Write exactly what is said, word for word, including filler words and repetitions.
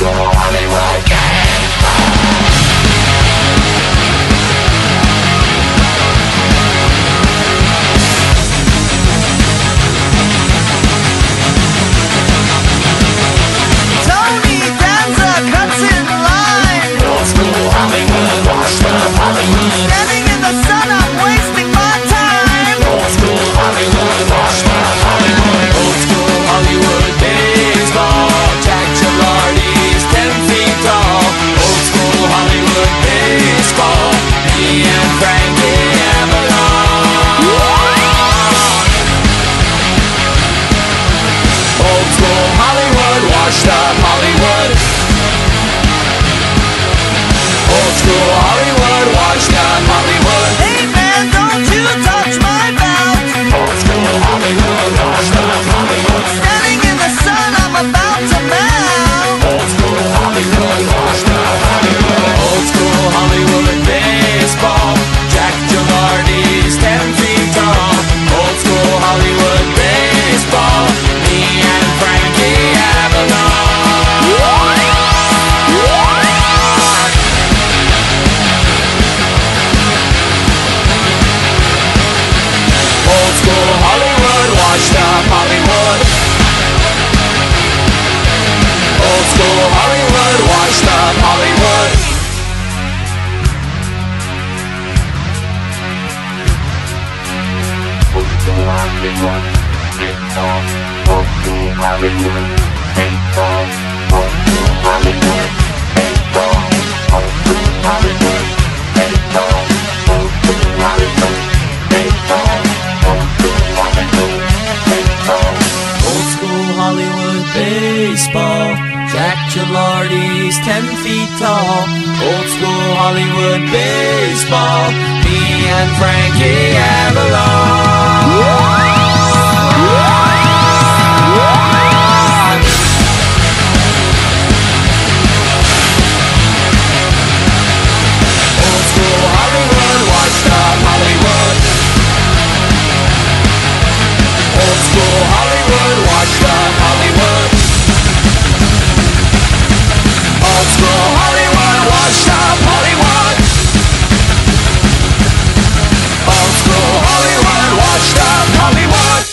school Hollywood Tony Danza cuts in line. Old school Hollywood, washed up Hollywood. Standing in the sun, I'm wasting my time. Old school Hollywood, washed up Hollywood. Old school Hollywood baseball. Jack Gilardi's ten feet tall. Old school Hollywood baseball. Me and Frankie Avalon. Old school Hollywood, washed up Hollywood. Old school Hollywood, washed up Hollywood. Hey man, don't you touch my belt. Old school Hollywood, washed up Hollywood. Standing in the sun, I'm about to melt. Old school Hollywood, washed up Hollywood. Old school Hollywood baseball. Jack Gilardi's ten feet tall. Old school Hollywood baseball. Me and Frankie Avalon. Old school Hollywood, washed up Hollywood. Old school Hollywood, washed up Hollywood. Old school Hollywood, baseball. Old school Hollywood, baseball. Old school Hollywood, baseball. Old school Hollywood, baseball. Old school Hollywood, baseball. Old school Hollywood, baseball. Old school Hollywood baseball. Jack Gilardi's ten feet tall. Old school Hollywood baseball. Me and Frankie Avalon. Old school Hollywood, washed up Hollywood. Old school Hollywood, washed up Hollywood. Old school Hollywood, washed up Hollywood. Old school Hollywood, washed up Hollywood.